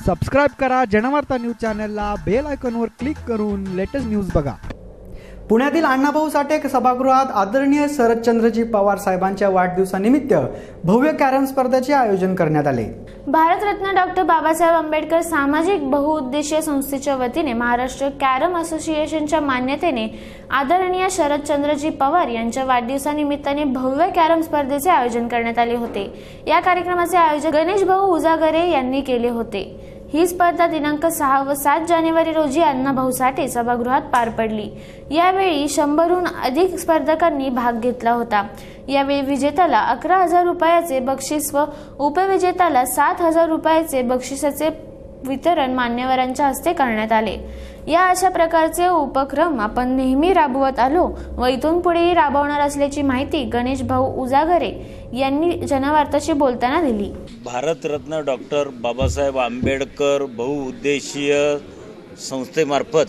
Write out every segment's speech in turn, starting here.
Subscribe करा Janvarta news चॅनलला, bell आयकॉनवर क्लिक करून लेटेस्ट न्यूज बघा। पुण्यातील अण्णाभाऊ साठे सभागृहात आदरणीय शरदचंद्रजी पवार साहेबांच्या वाढदिवसानिमित्त भव्य कॅरम स्पर्धेचे आयोजन करण्यात आले। भारतरत्न डॉक्टर बाबासाहेब आंबेडकर सामाजिक बहुउद्देशीय संस्थेच्या वतीने महाराष्ट्र कॅरम असोसिएशनच्या मान्यतेने आदरणीय शरदचंद्रजी पवार यांच्या वाढदिवसानिमित्ताने भव्य कॅरम स्पर्धेचे आयोजन करण्यात आले होते। या कार्यक्रमाचे आयोजन गणेश भाऊ उजागरे यांनी केले होते। ही स्पर्धा दिनांक 6 व 7 जानेवारी रोजी अण्णाभाऊ साठे सभागृहात पार पडली। यावेळी 100हून अधिक स्पर्धकांनी भाग घेतला होता। यावेळी विजेत्याला 11,000 रुपयाचे बक्षीस व उपविजेत्याला 7,000 रुपयाचे बक्षिसाचे वितरण मान्यवरांच्या हस्ते करण्यात आले। या अशा प्रकारचे उपक्रम आपण नेहमी राबवत आलो व इथून पुढेही राबवणार असल्याची माहिती गणेश भाऊ उजागरे यांनी जनवार्ताशी बोलताना दिली। भारतरत्न डॉक्टर बाबासाहेब आंबेडकर बहुउद्देशीय संस्थेमार्फत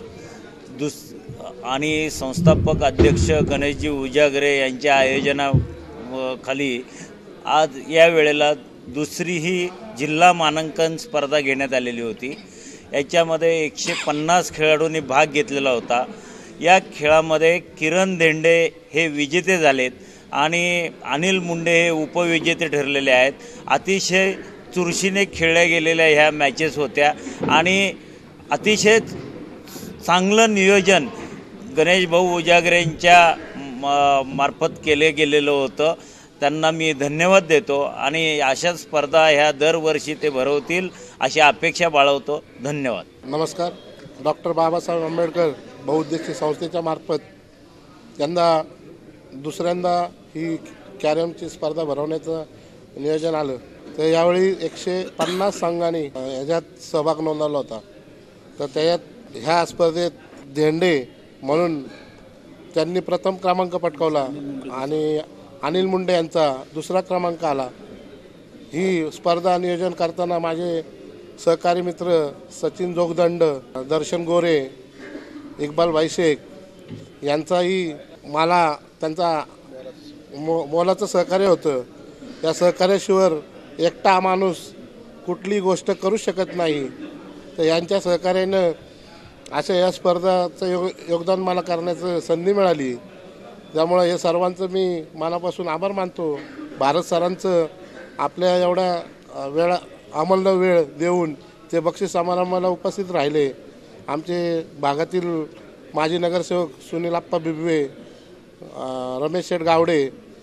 आणि संस्थापक अध्यक्ष गणेशजी उजागरे यांच्या आयोजनाखाली आज या वेळेला दुसरी ही जिल्हा मानांकन स्पर्धा घेण्यात आलेली होती। याच्यामध्ये 150 खेळाडूंनी भाग घेतलेला होता। या खेळामध्ये किरण धेंडे हे विजेते झालेत आणि अनिल मुंडे हे उपविजेते ठरलेले आहेत। अतिशय चुरशीने खेळल्या गेलेल्या ह्या मॅचेस होत्या आणि अतिशय चांगलं नियोजन गणेश भाऊ उजागरेंच्या मार्फत केले गेलेलं होतं। त्यांना मी धन्यवाद देतो आणि अशाच स्पर्धा ह्या दरवर्षी ते भरवतील अशी अपेक्षा बाळगतो। धन्यवाद। नमस्कार। डॉक्टर बाबासाहेब आंबेडकर बहुउद्देशीय संस्थेच्या मार्फत यंदा दुसऱ्यांदा ही कॅरमची स्पर्धा भरवण्याचं नियोजन आलं। तर यावेळी 150 संघांनी ह्याच्यात सहभाग नोंदवला होता। तर त्याच्यात ह्या स्पर्धेत धेंडे म्हणून त्यांनी प्रथम क्रमांक पटकावला आणि अनिल मुंडे यांचा दुसरा क्रमांक आला। ही स्पर्धा नियोजन करताना माझे सहकारी मित्र सचिन जोगदंड, दर्शन गोरे, इक्बाल भाई शेख यांचाही मला त्यांचा मोलाचं सहकार्य होतं। त्या सहकार्याशिवाय एकटा माणूस कुठली गोष्ट करू शकत नाही। तर यांच्या सहकार्यानं अशा या स्पर्धाचं योगदान मला करण्याचं संधी मिळाली। त्यामुळे हे सर्वांचं मी मनापासून आभार मानतो। भारत सरांचं आपल्या एवढ्या अमूल्य वेळ देऊन ते बक्षीस समारंभाला उपस्थित राहिले। आमचे भागातील माजी नगरसेवक सुनील आप्पा बिबवे, रमेश शेठ गावडे,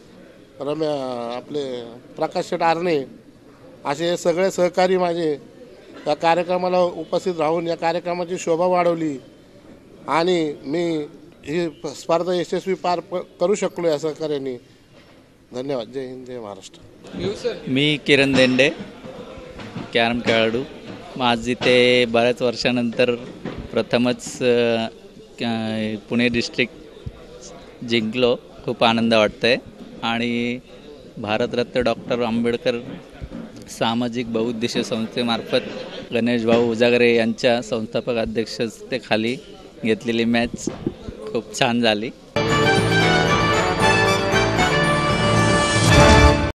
आपले प्रकाश शेठ आरणे असे सगळे सहकारी माझे या कार्यक्रमाला उपस्थित राहून या कार्यक्रमाची शोभा वाढवली आणि मी ही स्पर्धा यशस्वी पार करू शकलो या सहकार्याने। धन्यवाद। जय हिंद, जय महाराष्ट्र। मी किरण धेंडे, कॅरम खेळाडू। आज इथे बऱ्याच वर्षानंतर प्रथमच पुणे डिस्ट्रिक्ट जिंकलो। खूप आनंद वाटतंय आणि भारतरत्न डॉक्टर आंबेडकर सामाजिक बहुउद्देशीय संस्थेमार्फत गणेश भाऊ उजागरे यांच्या संस्थापक अध्यक्षतेखाली घेतलेली मॅच खूप छान झाली।